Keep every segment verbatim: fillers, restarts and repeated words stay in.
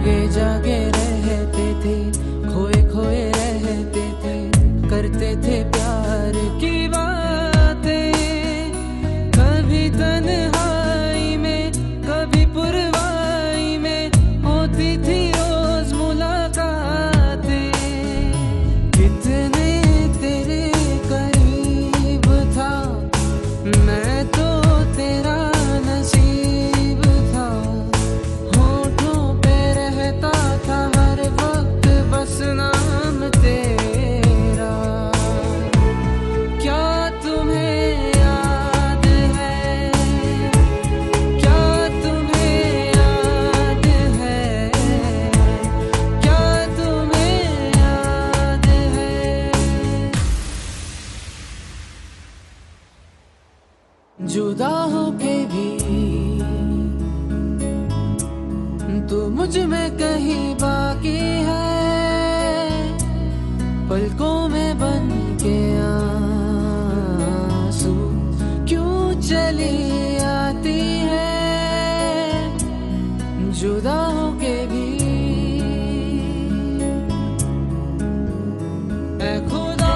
जागे जागे रहते थे, खोए खोए रहते थे, करते थे प्यार की बातें। कभी तन्हाई में कभी पुरवाई में होती थी रोज मुलाकातें। कितने तेरे करीब था मैं तो तेरा नसीब था। होठों पे रहता था हर वक्त बस नाम तेरा। क्या तुम्हें याद है, क्या तुम्हें याद है, क्या तुम्हें याद है। जुदा होके भी तू मुझ में कहीं बाकी है। पलकों में बन के आंसू क्यों चली आती है। जुदा होके भी ऐ खुदा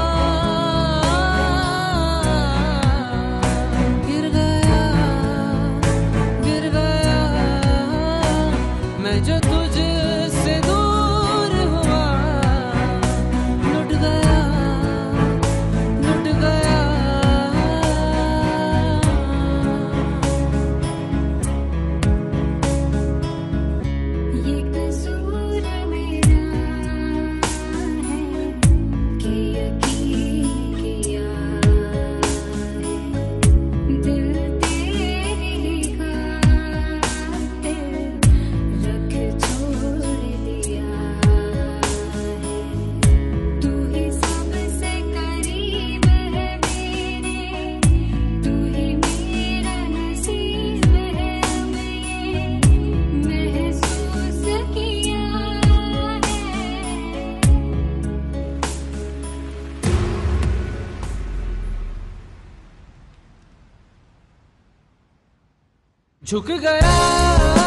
गिर गया गिर गया मैं जो तुझसे दूर हुआ। लुट गया लुट गया। ये कसूर मेरा है कि यकीन किया है। दिल तेरी खातिर रख छोड़ दिया है। तू ही सबसे करीब है मेरे, तू ही मेरा नसीब है। मैं महसूस किया है। झुक गया